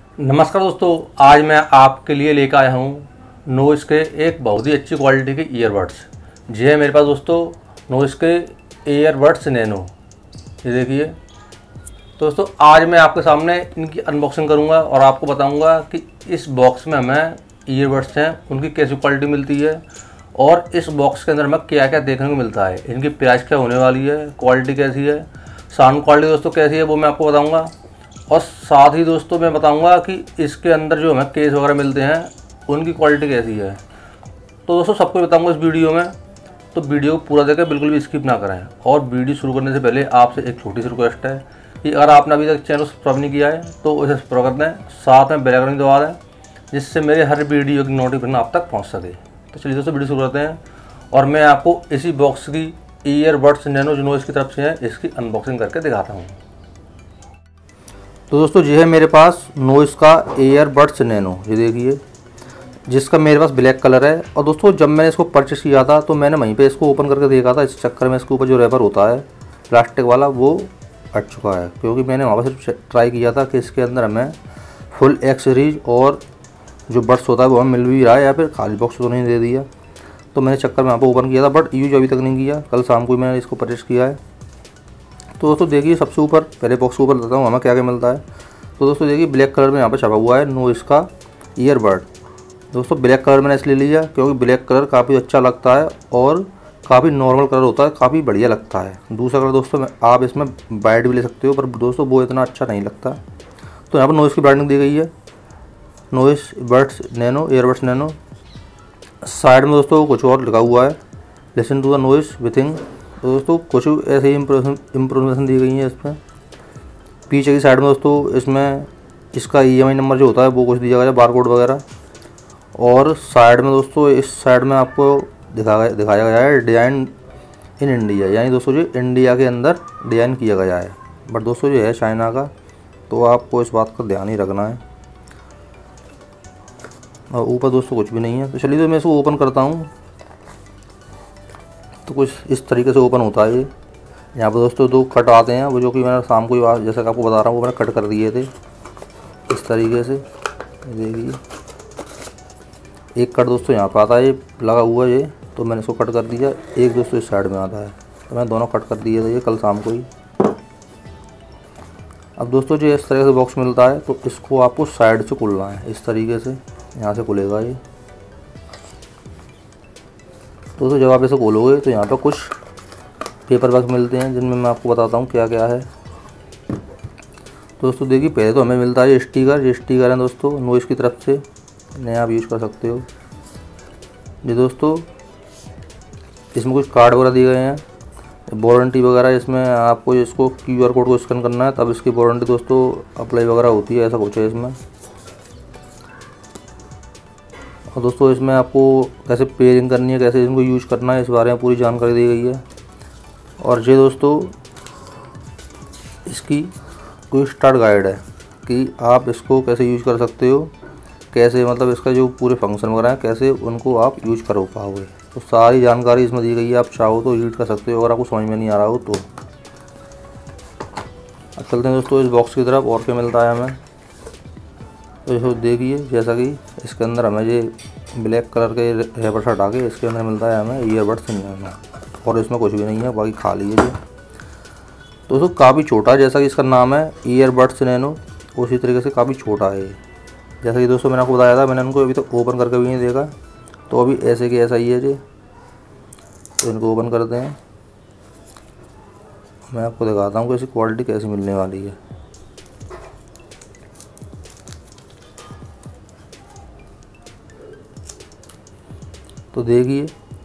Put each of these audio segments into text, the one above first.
नमस्कार दोस्तों, आज मैं आपके लिए लेकर आया हूँ नॉइस के एक बहुत ही अच्छी क्वालिटी के ईयरबड्स। जी है मेरे पास दोस्तों नॉइस के ईयरबड्स नैनो। ये देखिए दोस्तों, आज मैं आपके सामने इनकी अनबॉक्सिंग करूँगा और आपको बताऊँगा कि इस बॉक्स में हमें ईयरबड्स हैं उनकी कैसी क्वालिटी मिलती है और इस बॉक्स के अंदर हमें क्या क्या देखने को मिलता है, इनकी प्राइस क्या होने वाली है, क्वालिटी कैसी है, साउंड क्वालिटी दोस्तों कैसी है वो मैं आपको बताऊँगा। और साथ ही दोस्तों मैं बताऊंगा कि इसके अंदर जो हमें केस वगैरह मिलते हैं उनकी क्वालिटी कैसी है। तो दोस्तों सब कुछ बताऊंगा इस वीडियो में, तो वीडियो को पूरा देखें, बिल्कुल भी स्किप ना करें। और वीडियो शुरू करने से पहले आपसे एक छोटी सी रिक्वेस्ट है कि अगर आपने अभी तक चैनल सब्सक्राइब नहीं किया है तो उसे सब्सक्राइब कर दें, साथ में बेल आइकन दबा दें जिससे मेरे हर वीडियो की नोटिफिकेशन आप तक पहुँच सके। तो चलिए दोस्तों वीडियो शुरू करते हैं और मैं आपको इसी बॉक्स की ईयरबड्स नैनो जो नॉइस की तरफ से है इसकी अनबॉक्सिंग करके दिखाता हूँ। तो दोस्तों ये है मेरे पास नॉइस का ईयरबड्स नैनो, ये देखिए, जिसका मेरे पास ब्लैक कलर है। और दोस्तों जब मैंने इसको परचेस किया था तो मैंने वहीं पे इसको ओपन करके देखा था, इस चक्कर में इसके ऊपर जो रैपर होता है प्लास्टिक वाला वो हट चुका है, क्योंकि मैंने वहाँ पर सिर्फ ट्राई किया था कि इसके अंदर हमें फुल एक्सेसरीज और जो बड्स होता है वो हमें मिल भी रहा है या फिर खाली बॉक्स तो नहीं दे दिया। तो मैंने चक्कर में वहाँ पर ओपन किया था, बट यूज अभी तक नहीं किया, कल शाम को मैंने इसको परचेस किया है। तो दोस्तों देखिए सबसे ऊपर पहले बॉक्स के ऊपर बताता हूँ हमें क्या क्या मिलता है। तो दोस्तों देखिए ब्लैक कलर में यहाँ पर छपा हुआ है नॉइस का ईयरबड। दोस्तों ब्लैक कलर मैंने इसलिए लिया क्योंकि ब्लैक कलर काफ़ी अच्छा लगता है और काफ़ी नॉर्मल कलर होता है, काफ़ी बढ़िया लगता है। दूसरा कलर दोस्तों आप इसमें वाइट भी ले सकते हो, पर दोस्तों वो इतना अच्छा नहीं लगता। तो यहाँ पर नॉइस की ब्रांडिंग दी गई है, Noise buds Nano, earbuds Nano. Side में दोस्तों कुछ और लिखा हुआ है, लिसन टू द नॉइस विथिंग। तो दोस्तों कुछ ऐसे ही इंफॉर्मेशन दी गई है इसमें। पीछे की साइड में दोस्तों इसमें इसका EMI नंबर जो होता है वो कुछ दिया गया है, बारकोड वगैरह। और साइड में दोस्तों इस साइड में आपको दिखाया गया है डिज़ाइन इन इंडिया, यानी दोस्तों जो इंडिया के अंदर डिज़ाइन किया गया है, बट दोस्तों जो है चाइना का, तो आपको इस बात का ध्यान ही रखना है। और ऊपर दोस्तों कुछ भी नहीं है। तो चलिए तो मैं इसको ओपन करता हूँ। तो कुछ इस तरीके से ओपन होता है ये। यहाँ पर दोस्तों दो कट आते हैं, वो जो कि मैंने शाम को जैसे कि आपको बता रहा हूँ वो मैंने कट कर दिए थे इस तरीके से। देखिए एक कट दोस्तों यहाँ पर आता है, ये लगा हुआ है ये, तो मैंने इसको कट कर दिया। एक दोस्तों इस साइड में आता है, तो मैंने दोनों कट कर दिए थे ये कल शाम को ही। अब दोस्तों जो इस तरह से बॉक्स मिलता है तो इसको आपको साइड से खुलना है, इस तरीके से यहाँ से खुलेगा ये। दोस्तों जब आप इसे खोलोगे तो यहाँ पर कुछ पेपर वर्क मिलते हैं जिनमें मैं आपको बताता हूँ क्या क्या है। दोस्तों देखिए पहले तो हमें मिलता है स्टिकर, ये स्टिकर है दोस्तों नॉइस की तरफ से, इन्हें आप यूज़ कर सकते हो। ये दोस्तों इसमें कुछ कार्ड वगैरह दिए गए हैं, वारंटी वगैरह, इसमें आपको इसको QR कोड को स्कैन करना है तब इसकी वारंटी दोस्तों अप्लाई वगैरह होती है, ऐसा कुछ है इसमें। और दोस्तों इसमें आपको कैसे पेयरिंग करनी है, कैसे इनको यूज करना है, इस बारे में पूरी जानकारी दी गई है। और ये दोस्तों इसकी कोई स्टार्ट गाइड है कि आप इसको कैसे यूज कर सकते हो, कैसे मतलब इसका जो पूरे फंक्शन वगैरह है कैसे उनको आप यूज कर पाओगे, तो सारी जानकारी इसमें दी गई है। आप चाहो तो यूज कर सकते हो अगर आपको समझ में नहीं आ रहा हो तो। अब चलते हैं दोस्तों इस बॉक्स की तरफ और क्या मिलता है हमें। तो इसको देखिए जैसा कि इसके अंदर हमें ये ब्लैक कलर के रैपर हटा के इसके अंदर मिलता है हमें ईयरबड्स नैनो, और इसमें कुछ भी नहीं है, बाकी खाली है ये। दोस्तों काफ़ी छोटा है, जैसा कि इसका नाम है ईयरबड्स नैनो, उसी तरीके से काफ़ी छोटा है ये। जैसा कि दोस्तों मैंने आपको बताया था, मैंने उनको अभी तक ओपन करके भी नहीं देखा, तो अभी ऐसे कि ऐसा ही है ये। तो इनको ओपन करते हैं, मैं आपको दिखाता हूँ कि इसकी क्वालिटी कैसी मिलने वाली है। तो देखिए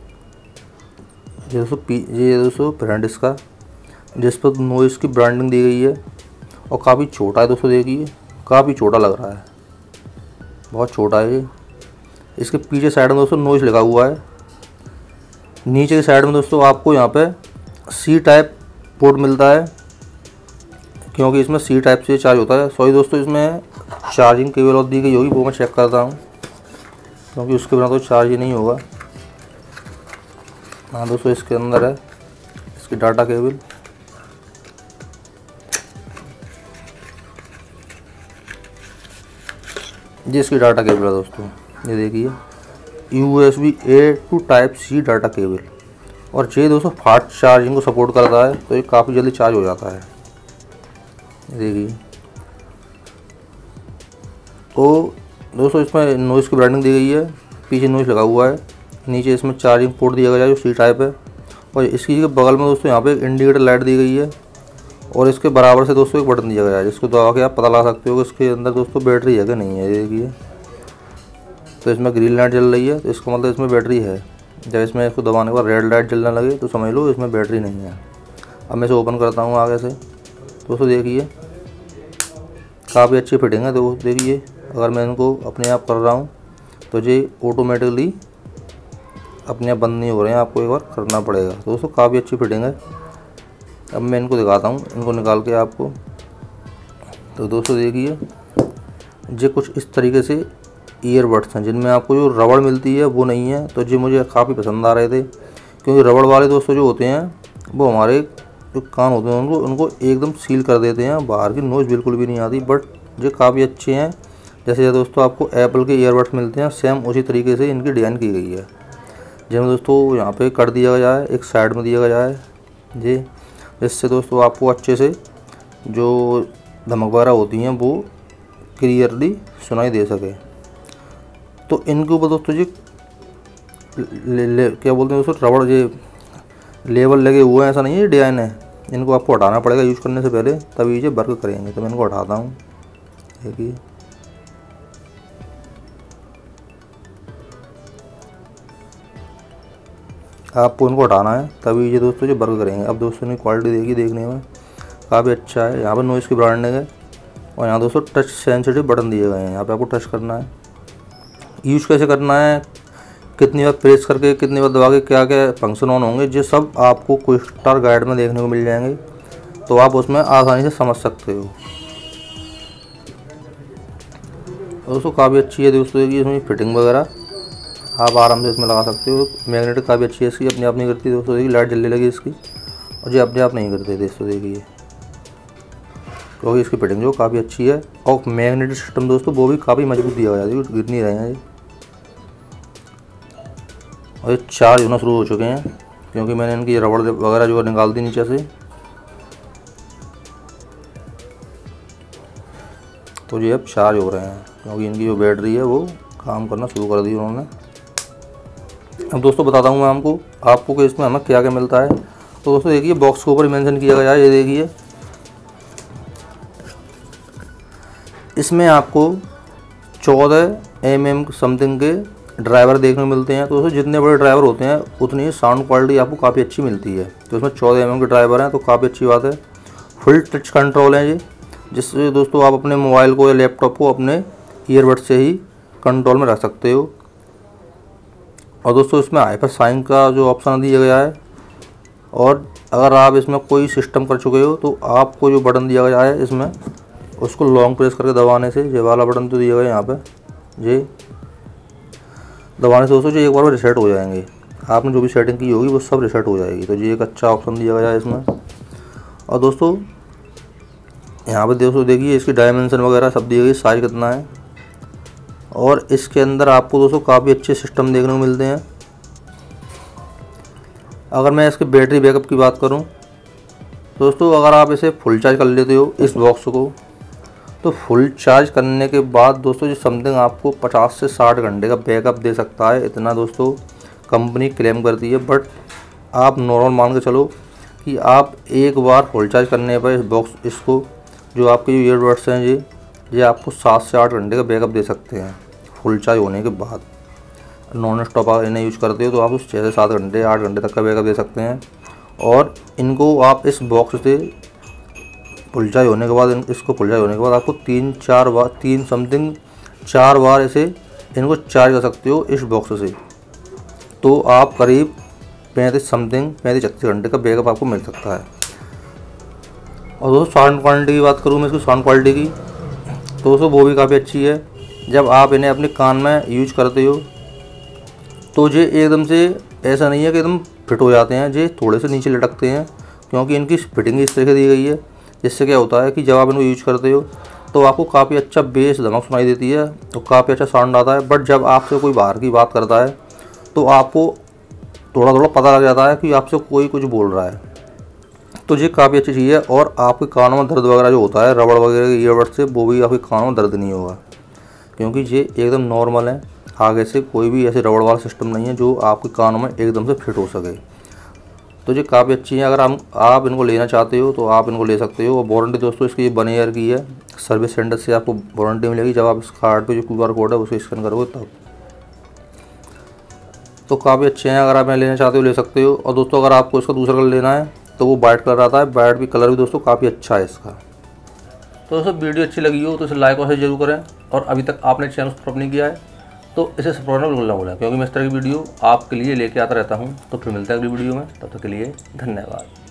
ये दोस्तों ब्रांड इसका, जिस पर नॉइस की ब्रांडिंग दी गई है, और काफ़ी छोटा है दोस्तों। देखिए काफ़ी छोटा लग रहा है, बहुत छोटा है ये। इसके पीछे साइड में दोस्तों नॉइस लिखा हुआ है। नीचे की साइड में दोस्तों आपको यहाँ पे C टाइप पोर्ट मिलता है, क्योंकि इसमें C टाइप से चार्ज होता है। सॉरी दोस्तों इसमें चार्जिंग केबल और दी गई होगी, वो मैं चेक करता हूँ, क्योंकि उसके बिना तो चार्ज ही नहीं होगा। हाँ दोस्तों इसके अंदर है इसकी डाटा केबल। ये इसकी डाटा केबल है दोस्तों, ये देखिए USB A to Type C data cable. और ये दोस्तों फास्ट चार्जिंग को सपोर्ट करता है, तो ये काफ़ी जल्दी चार्ज हो जाता है। ये देखिए, तो दोस्तों इसमें नॉइज़ की ब्रांडिंग दी गई है, पीछे नॉइज़ लगा हुआ है, नीचे इसमें चार्जिंग पोर्ट दिया गया है जो C टाइप है। और इसकी के बगल में दोस्तों यहाँ पे एक इंडिकेटर लाइट दी गई है, और इसके बराबर से दोस्तों एक बटन दिया गया है जिसको दबा के आप पता लगा सकते हो कि इसके अंदर दोस्तों बैटरी है कि नहीं है। ये देखिए, तो इसमें ग्रीन लाइट जल रही है, तो इसका मतलब इसमें बैटरी है। जब इसमें इसको दबाने के बाद रेड लाइट जलने लगे तो समझ लो इसमें बैटरी नहीं है। अब मैं इसे ओपन करता हूँ आगे से। दोस्तों देखिए, काफ़ी अच्छी फिटिंग है। तो देखिए, अगर मैं इनको अपने आप कर रहा हूँ तो ये ऑटोमेटिकली अपने आप बंद नहीं हो रहे हैं, आपको एक बार करना पड़ेगा। तो दोस्तों काफ़ी अच्छी फिटिंग है। अब मैं इनको दिखाता हूँ, इनको निकाल के आपको। तो दोस्तों देखिए, ये कुछ इस तरीके से ईयरबड्स हैं जिनमें आपको जो रबड़ मिलती है वो नहीं है। तो ये मुझे काफ़ी पसंद आ रहे थे, क्योंकि रबड़ वाले दोस्तों जो होते हैं वो हमारे जो कान होते हैं उनको एकदम सील कर देते हैं, बाहर की नॉइज़ बिल्कुल भी नहीं आती। बट ये काफ़ी अच्छे हैं। जैसे दोस्तों आपको एप्पल के ईयरबड्स मिलते हैं, सेम उसी तरीके से इनकी डिज़ाइन की गई है। जिसमें दोस्तों यहाँ पे कर दिया गया है, एक साइड में दिया गया है जी, जिससे दोस्तों आपको अच्छे से जो धमक वगैरह होती हैं वो क्लियरली सुनाई दे सके। तो इनके ऊपर दोस्तों जी क्या बोलते हैं दोस्तों, रबड़ ये लेबल लगे हुए हैं, ऐसा नहीं है डिज़ाइन है। इनको आपको हटाना पड़ेगा यूज़ करने से पहले, तभी ये वर्क करेंगे। तो मैं इनको हटाता हूँ। देखिए, आपको इनको हटाना है तभी ये दोस्तों जो वर्क करेंगे। अब दोस्तों ने क्वालिटी देखी, देखने में काफ़ी अच्छा है। यहाँ पर नॉइज़ की ब्रांडिंग है, और यहाँ दोस्तों टच सेंसिटिव बटन दिए गए हैं। यहाँ पे आपको टच करना है। यूज़ कैसे करना है, कितनी बार प्रेस करके, कितनी बार दबा के, क्या क्या फंक्शन ऑन होंगे, ये सब आपको क्विक स्टार्ट गाइड में देखने को मिल जाएंगे। तो आप उसमें आसानी से समझ सकते हो। दोस्तों काफ़ी अच्छी है दोस्तों, देखिए इसमें फिटिंग वगैरह आप आराम से इसमें लगा सकते हो। मैग्नेटिक काफ़ी अच्छी है इसकी, अपने आप नहीं करती दोस्तों। देखिए लाइट जलने लगी इसकी, और ये अपने आप नहीं करते दोस्तों। देखिए, क्योंकि इसकी फिटिंग जो काफ़ी अच्छी है, और मैग्नेटिक सिस्टम दोस्तों वो भी काफ़ी मजबूत दिया गया है, गिर नहीं रहे हैं ये। और ये चार्ज होना शुरू हो चुके हैं, क्योंकि मैंने इनकी रबड़ वगैरह जो निकाल दी नीचे से। तो ये अब चार्ज हो रहे हैं, क्योंकि इनकी जो बैटरी है वो काम करना शुरू कर दी उन्होंने। अब दोस्तों बताता हूँ मैं आपको कि इसमें हमें क्या क्या मिलता है। तो दोस्तों देखिए, बॉक्स के ऊपर मेंशन किया गया है, ये देखिए इसमें आपको 14 mm समथिंग के ड्राइवर देखने को मिलते हैं। तो दोस्तों जितने बड़े ड्राइवर होते हैं उतनी ही साउंड क्वालिटी आपको काफ़ी अच्छी मिलती है। तो इसमें 14 mm के ड्राइवर हैं, तो काफ़ी अच्छी बात है। फुल टच कंट्रोल है ये, जिससे दोस्तों आप अपने मोबाइल को या लैपटॉप को अपने ईयरबड से ही कंट्रोल में रख सकते हो। और दोस्तों इसमें हाइपर साइन का जो ऑप्शन दिया गया है, और अगर आप इसमें कोई सिस्टम कर चुके हो तो आपको जो बटन दिया गया है इसमें, उसको लॉन्ग प्रेस करके दबाने से, ये वाला बटन तो दिया गया है यहाँ पे, ये दबाने से दोस्तों जो एक बार में रिसेट हो जाएंगे। आपने जो भी सेटिंग की होगी वो सब रिसेट हो जाएगी। तो ये एक अच्छा ऑप्शन दिया गया है इसमें। और दोस्तों यहाँ पे दोस्तों देखिए इसकी डायमेंशन वगैरह सब दी गई, साइज कितना है। और इसके अंदर आपको दोस्तों काफ़ी अच्छे सिस्टम देखने को मिलते हैं। अगर मैं इसके बैटरी बैकअप की बात करूं दोस्तों, अगर आप इसे फुल चार्ज कर लेते हो इस बॉक्स को, तो फुल चार्ज करने के बाद दोस्तों जो समथिंग आपको 50 से 60 घंटे का बैकअप दे सकता है, इतना दोस्तों कंपनी क्लेम करती है। बट आप नॉर्मल मान के चलो कि आप एक बार फुल चार्ज करने पर इस बॉक्स इसको जो आपके ईयरबड्स हैं ये आपको 7 से 8 घंटे का बैकअप दे सकते हैं फुल चार्ज होने के बाद। नॉन स्टॉप आप इन्हें यूज़ करते हो तो आप उस 6 से 7 घंटे 8 घंटे तक का बैकअप दे सकते हैं। और इनको आप इस बॉक्स से फुल चार्ज होने के बाद, इसको फुल चार्ज होने के बाद आपको 4 बार इसे इनको चार्ज कर सकते हो इस बॉक्स से। तो आप करीब 35-36 घंटे का बैकअप आपको मिल सकता है। और दोस्तों साउंड क्वालिटी की बात करूँ मैं, इसकी साउंड क्वालिटी की, तो दोस्तों वो भी काफ़ी अच्छी है। जब आप इन्हें अपने कान में यूज करते हो तो ये एकदम से ऐसा नहीं है कि एकदम फिट हो जाते हैं, ये थोड़े से नीचे लटकते हैं, क्योंकि इनकी फिटिंग इस तरह से दी गई है। जिससे क्या होता है कि जब आप इनको यूज करते हो तो आपको काफ़ी अच्छा बेस धमक सुनाई देती है, तो काफ़ी अच्छा साउंड आता है। बट जब आपसे कोई बाहर की बात करता है तो आपको थोड़ा थोड़ा पता लग जाता है कि आपसे कोई कुछ बोल रहा है। तो ये काफ़ी अच्छी चीज़ है। और आपके कानों में दर्द वगैरह जो होता है रबड़ वगैरह के ईयरबड से, वो भी आपके कानों में दर्द नहीं होगा, क्योंकि ये एकदम नॉर्मल है। आगे से कोई भी ऐसे रबड़ वाला सिस्टम नहीं है जो आपके कानों में एकदम से फिट हो सके। तो ये काफ़ी अच्छी है। अगर आप इनको लेना चाहते हो तो आप इनको ले सकते हो। और वारंटी दोस्तों इसकी 1 ईयर की है। सर्विस सेंटर से आपको वारंटी मिलेगी जब आप इस कार्ड पे जो QR कोड है उसे स्कैन करोगे तब। तो काफ़ी अच्छे हैं, अगर आप लेना चाहते हो ले सकते हो। और दोस्तों अगर आपको इसका दूसरा कलर लेना है तो वो वाइट कलर आता है। वाइट भी कलर भी दोस्तों काफ़ी अच्छा है इसका। तो दोस्तों वीडियो अच्छी लगी हो तो इसे लाइक और शेयर जरूर करें। और अभी तक आपने चैनल सब्सक्राइब नहीं किया है तो इसे सब्सक्राइब करना बिल्कुल ना भूलें, क्योंकि मैं इस तरह की वीडियो आपके लिए लेके आता रहता हूँ। तो फिर मिलते हैं अगली वीडियो में, तब तक के लिए धन्यवाद।